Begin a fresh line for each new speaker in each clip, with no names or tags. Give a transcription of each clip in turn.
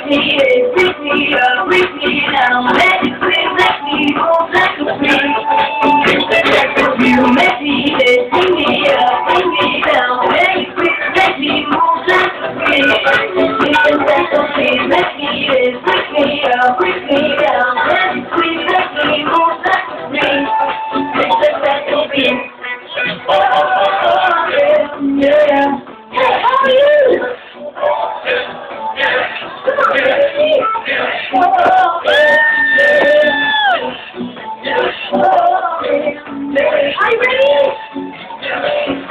Pick me up, pick me down, let it swing, let me move like a free. You make me hit, bring me up, bring me down, let it swing, let me move like a free. Let me hit, pick me up, bring me down, let it swing, let me move like a free. Yeah. Hey, how are you? Are you ready?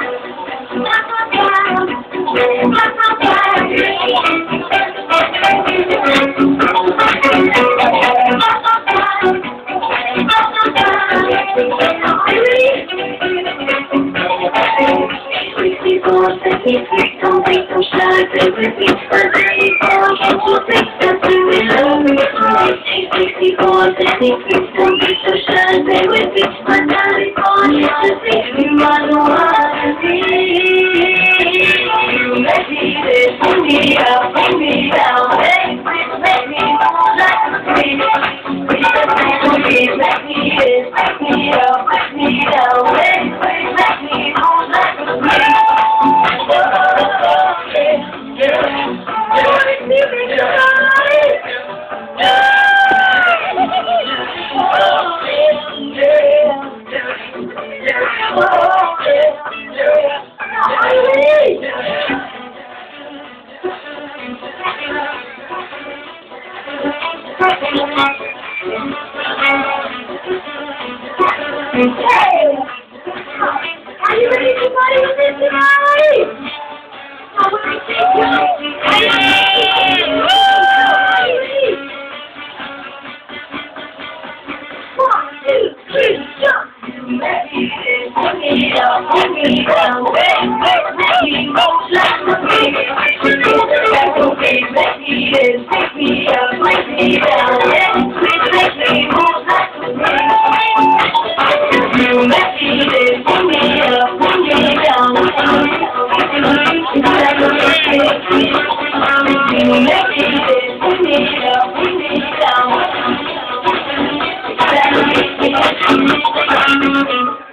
Don't be so shy, play with me. But there you go, can't you think that you will love me? Don't be so shy, play with me. But there you go, can't you think you are the one to be? You make me this, bring me up, bring me down. Make me move like a tree. Make me this, make me up, make me down. Make me move like a tree. Hey! Are you ready to party with this tonight? I want to see you. One, two, three, jump! Let me down, let me down, let me move like a bee. Let me in, pick me up, let me down, let me move like a bee. You let me in, pick me up, put me down, you let me in, pick me up, put me down.